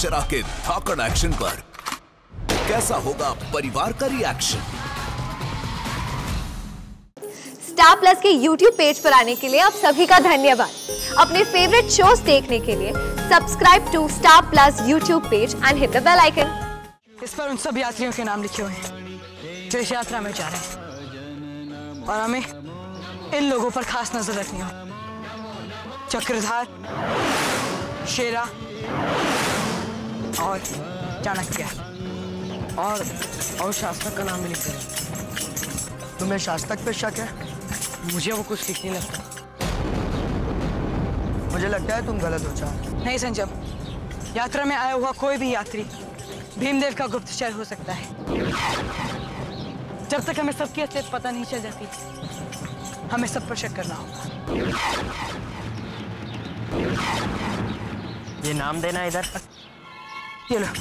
अक्षरा के धाकड़ एक्शन पर कैसा होगा परिवार का रिएक्शन? स्टार प्लस के YouTube पेज पर आने के लिए आप सभी का धन्यवाद। अपने फेवरेट शोज देखने के लिए subscribe to star plus YouTube page and hit the bell icon. इस पर उन सब यात्रियों के नाम लिखे हुए हैं जो इस यात्रा में जा रहे हैं, और हमें इन लोगों पर खास नजर रखनी हो। चक्रधार, शेरा और चाणक्य और शासक का नाम भी लिख देना। तुम्हें शासक पे शक है? मुझे वो कुछ ठीक नहीं लगता। मुझे लगता है तुम गलत हो चाह। नहीं संजम, यात्रा में आया हुआ कोई भी यात्री भीमदेव का गुप्तचर हो सकता है। जब तक हमें सबकी असलियत पता नहीं चल जाती, हमें सब पर शक करना होगा। ये नाम देना इधर। ये लो।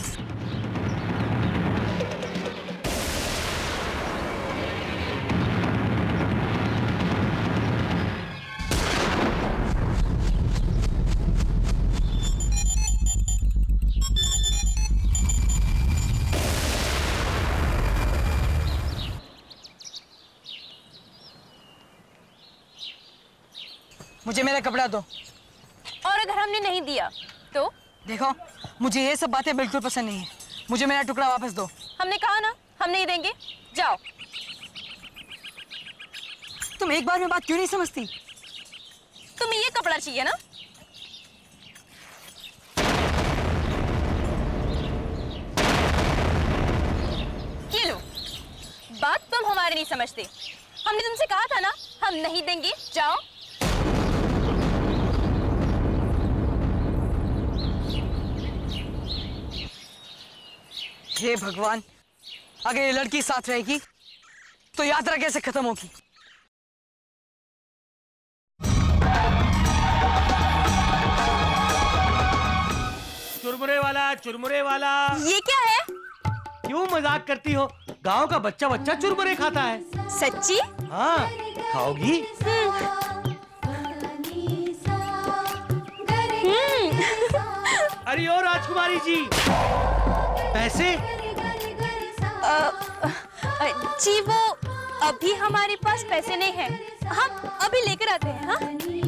मुझे मेरा कपड़ा दो। और अगर हमने नहीं दिया तो? देखो, मुझे ये सब बातें बिल्कुल पसंद नहीं है। मुझे मेरा टुकड़ा वापस दो। हमने कहा ना, हम नहीं देंगे। जाओ। तुम एक बार में बात क्यों नहीं समझती? तुम्हें ये कपड़ा चाहिए ना? ये लो। बात तुम हमारी नहीं समझते। हमने तुमसे कहा था ना, हम नहीं देंगे। जाओ। हे भगवान, अगर ये लड़की साथ रहेगी तो यात्रा कैसे खत्म होगी? चुरमुरे वाला। ये क्या है? क्यों मजाक करती हो? गांव का बच्चा बच्चा चुरमुरे खाता है। सच्ची? हाँ, खाओगी? अरे ओ राजकुमारी जी, पैसे? जी वो अभी हमारे पास पैसे नहीं हैं। हम अभी लेकर आते हैं। हाँ?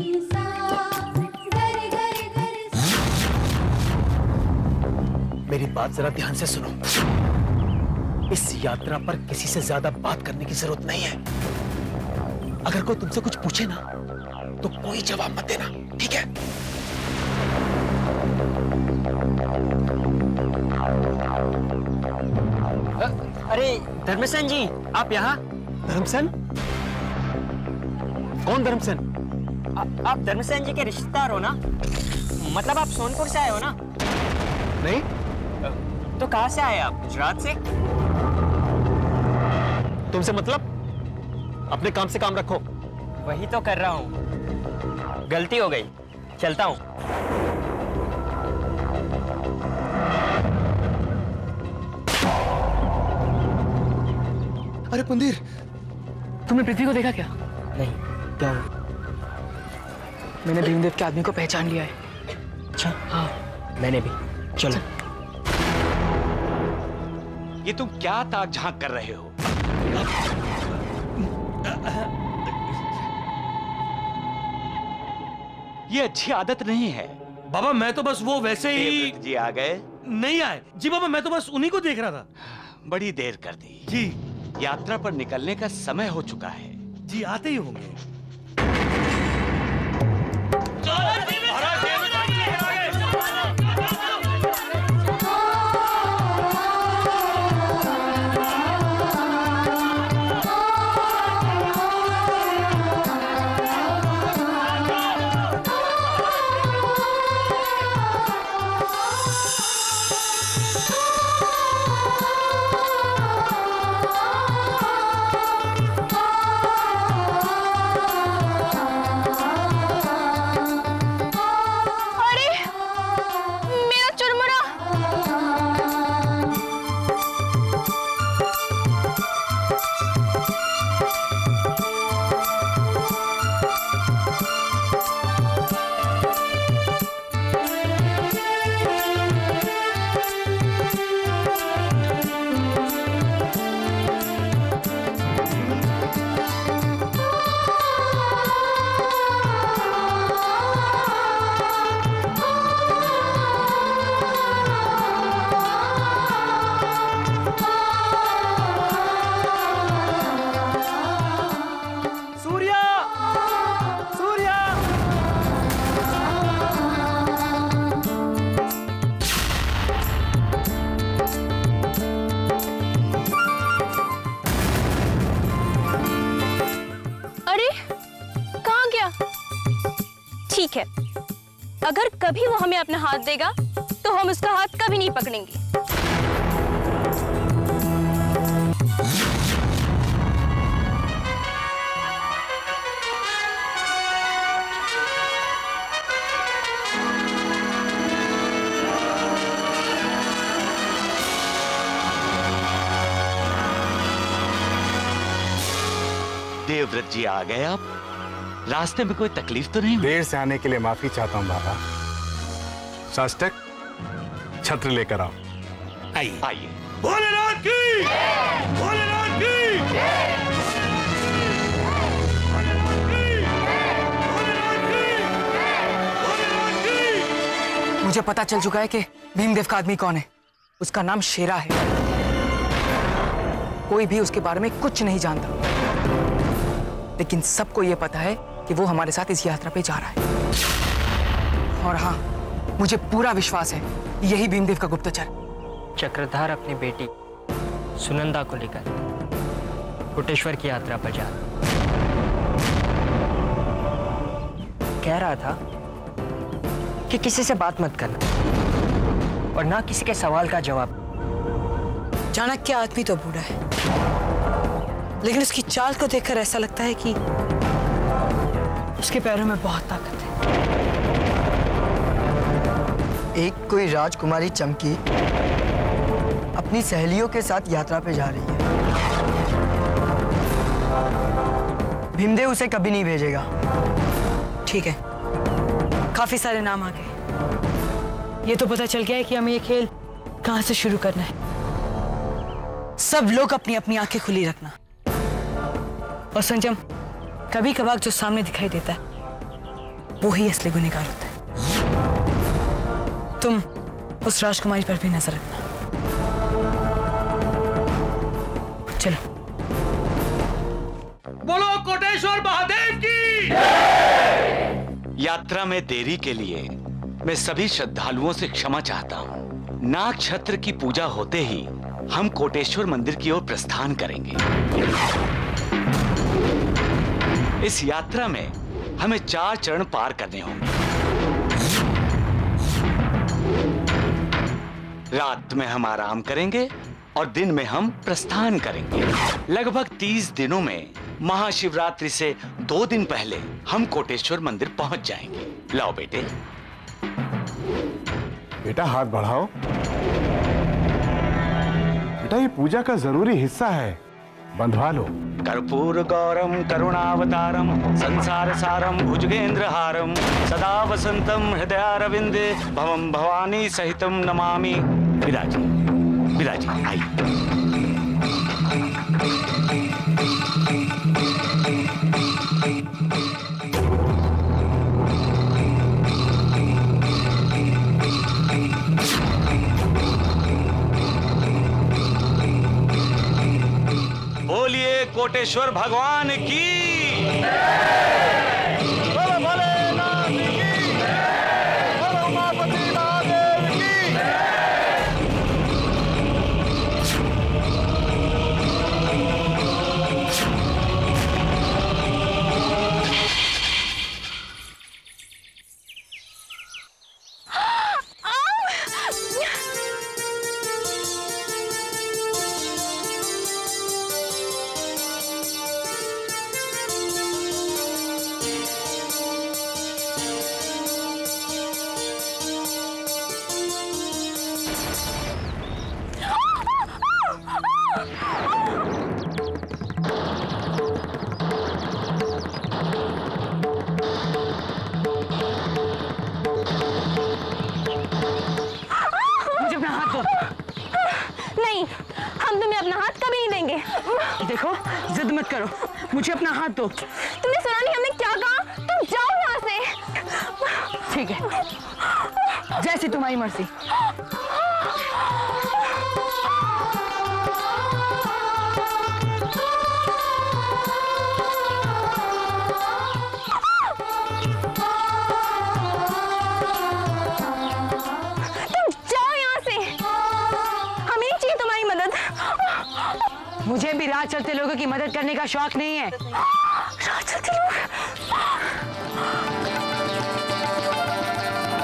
मेरी बात जरा ध्यान से सुनो। इस यात्रा पर किसी से ज्यादा बात करने की जरूरत नहीं है। अगर कोई तुमसे कुछ पूछे ना तो कोई जवाब मत देना, ठीक है? अरे धर्मसेन जी, आप यहाँ? धर्मसेन? कौन धर्मसेन? आप धर्मसेन जी के रिश्तेदार हो ना? मतलब आप सोनपुर से आए हो ना? नहीं। तो कहाँ से आए आप? गुजरात से? तुमसे मतलब? अपने काम से काम रखो। वही तो कर रहा हूँ। गलती हो गई, चलता हूँ। अरे पुंदीर, तुमने पृथ्वी को देखा क्या? नहीं, क्या हुआ? मैंने भीमदेव के आदमी को पहचान लिया है। अच्छा, हाँ, मैंने भी। चलो। ये तुम क्या ताक झांक कर रहे हो? ये अच्छी आदत नहीं है। बाबा मैं तो बस वो वैसे ही। जी आ गए? नहीं आए जी बाबा, मैं तो बस उन्हीं को देख रहा था। बड़ी देर कर दी जी। यात्रा पर निकलने का समय हो चुका है। जी आते ही होंगे। अगर कभी वो हमें अपना हाथ देगा तो हम उसका हाथ कभी नहीं पकड़ेंगे। देवव्रत जी आ गए आप? रास्ते में कोई तकलीफ तो नहीं? देर से आने के लिए माफी चाहता हूँ बाबा। शास्त्रक, छत्र लेकर आओ। आइए आइए। भोलेनाथ की! भोलेनाथ की! मुझे पता चल चुका है कि भीमदेव का आदमी कौन है। उसका नाम शेरा है। कोई भी उसके बारे में कुछ नहीं जानता, लेकिन सबको यह पता है कि वो हमारे साथ इस यात्रा पे जा रहा है। और हाँ, मुझे पूरा विश्वास है यही भीमदेव का गुप्तचर। चक्रधार अपनी बेटी सुनंदा को लेकर कोटेश्वर की यात्रा पर जा रहा, कह रहा था कि किसी से बात मत करना और ना किसी के सवाल का जवाब। चाणक्य आदमी तो बूढ़ा है, लेकिन उसकी चाल को देखकर ऐसा लगता है कि उसके पैरों में बहुत ताकत है। एक कोई राजकुमारी चमकी अपनी सहेलियों के साथ यात्रा पे जा रही है। भीमदेव उसे कभी नहीं भेजेगा। ठीक है, काफी सारे नाम आ गए। ये तो पता चल गया है कि हमें ये खेल कहां से शुरू करना है। सब लोग अपनी अपनी आंखें खुली रखना। और संजम, कभी कभार जो सामने दिखाई देता है वो ही असली गुनहगार होता है। तुम उस राजकुमारी पर भी नजर रखना। चलो। बोलो कोटेश्वर महादेव की! यात्रा में देरी के लिए मैं सभी श्रद्धालुओं से क्षमा चाहता हूँ। नाग छत्र की पूजा होते ही हम कोटेश्वर मंदिर की ओर प्रस्थान करेंगे। इस यात्रा में हमें 4 चरण पार करने होंगे। रात में हम आराम करेंगे और दिन में हम प्रस्थान करेंगे। लगभग 30 दिनों में महाशिवरात्रि से 2 दिन पहले हम कोटेश्वर मंदिर पहुंच जाएंगे। लाओ बेटे। बेटा हाथ बढ़ाओ। बेटा ये पूजा का जरूरी हिस्सा है, बंधवा लो। कर्पूर गौरम करुणावतारम संसार सारम भुजगेंद्रहारम सदा वसंतम हृदयारविंदे भवम भवानी सहितम नमामि। विराजी विराजी आइए। बोलिए कोटेश्वर भगवान की। देखो, जिद मत करो, मुझे अपना हाथ दो। तुमने सुना नहीं हमने क्या कहा? तुम जाओ यहाँ से। ठीक है, जैसी तुम्हारी मर्जी। मुझे भी राह चलते लोगों की मदद करने का शौक नहीं है। राह चलते लोग?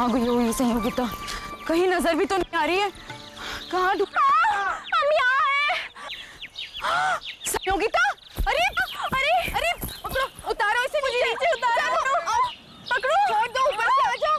कहाँ गई हुई संयोगिता? कहीं नजर भी तो नहीं आ रही है। कहाँ हम यहाँ हैं। संयोगिता, अरे अरे अरे उतारो इसे, मुझे नीचे उतारो। पकड़ो, छोड़ दो, ऊपर से आ जाओ।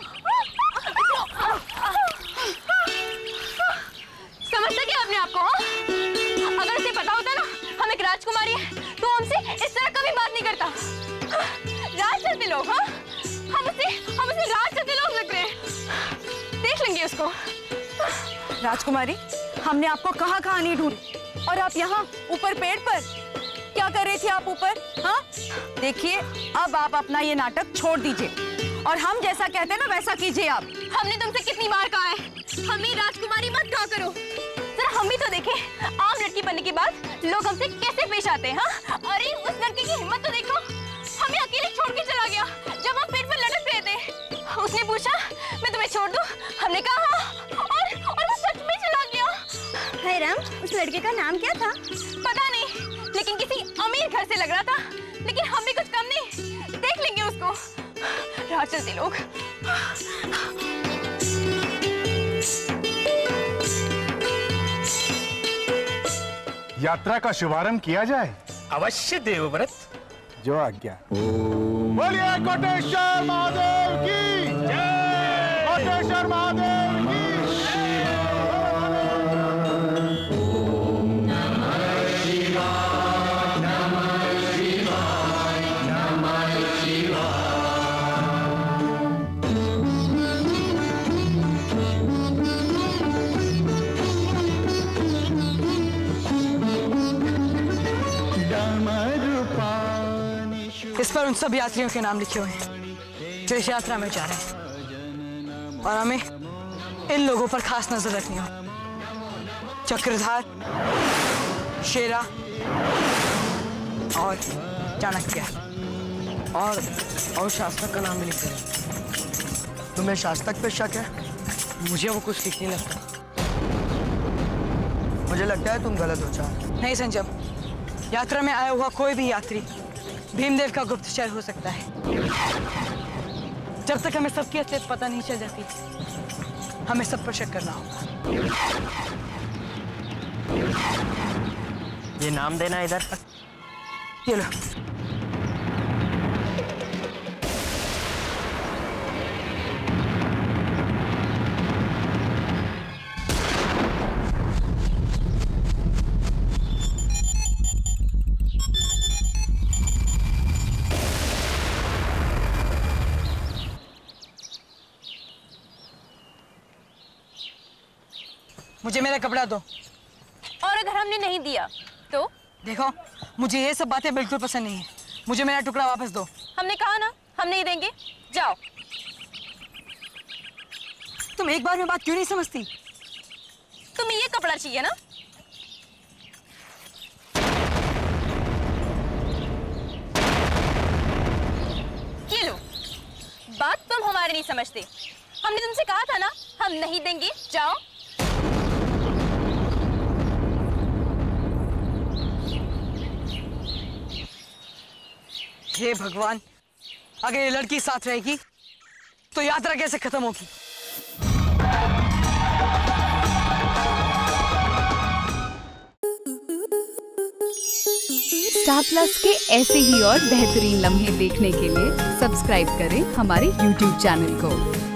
समझता क्या अपने आप को? अगर उसे पता होता ना हम एक राजकुमारी है तो हमसे इस तरह कभी बात नहीं करता। राज चलते लोग, हाँ हम उसे राज चलते लोग लग रहे हैं। देख लेंगे उसको। राजकुमारी, हमने आपको कहाँ कहाँ नहीं ढूंढी और आप यहाँ ऊपर पेड़ पर क्या कर रही थी आप ऊपर? हाँ देखिए, अब आप अपना ये नाटक छोड़ दीजिए और हम जैसा कहते हैं ना वैसा कीजिए आप। हमने तुमसे कितनी बार कहा है हमें राजकुमारी मत कहा करो। जरा हम भी तो देखें आम लड़की बनने के बाद लोग हमसे कैसे पेश आते हैं। हाँ अरे उस लड़के की हिम्मत तो देखो, हमें अकेले छोड़ के चला गया जब हम पेड़ पर लटक रहे थे। उसने पूछा मैं तुम्हें छोड़ दूं, हमने कहा हाँ, और वो सच में चला गया। हाय राम, उस लड़के का नाम क्या था? पता नहीं, लेकिन किसी अमीर घर से लग रहा था। लेकिन हम भी कुछ कम नहीं, देख लेंगे उसको। राह चलते लोग। यात्रा का शुभारंभ किया जाए। अवश्य देवव्रत। जो आज्ञा। बोलिए कोटेश्वर महादेव की जय। कोटेश्वर महादेव की इस पर उन सब यात्रियों के नाम लिखे हुए हैं जो इस यात्रा में जा रहे हैं, और हमें इन लोगों पर खास नजर रखनी हो। चक्रधार, शेरा और चाणक्य, और शासक का नाम भी लिखे हैं। तुम्हें शासक पे शक है? मुझे वो कुछ ठीक नहीं लगता। मुझे लगता है तुम गलत हो चार। नहीं संजम, यात्रा में आया हुआ कोई भी यात्री भीमदेव का गुप्तचर हो सकता है। जब तक हमें सबकी असलियत पता नहीं चल जाती, हमें सब पर शक करना होगा। ये नाम देना इधर। ये लो। मुझे मेरा कपड़ा दो। और अगर हमने नहीं दिया तो? देखो, मुझे ये सब बातें बिल्कुल पसंद नहीं है। मुझे मेरा टुकड़ा वापस दो। हमने कहा ना हम नहीं देंगे, जाओ। तुम एक बार में बात क्यों नहीं समझती? तुम्हें ये कपड़ा चाहिए ना? ये लो। बात तुम हमारी नहीं समझते। हमने तुमसे कहा था ना हम नहीं देंगे, जाओ। हे भगवान, अगर ये लड़की साथ रहेगी तो यात्रा कैसे खत्म होगी? स्टार प्लस के ऐसे ही और बेहतरीन लम्हे देखने के लिए सब्सक्राइब करें हमारे YouTube चैनल को।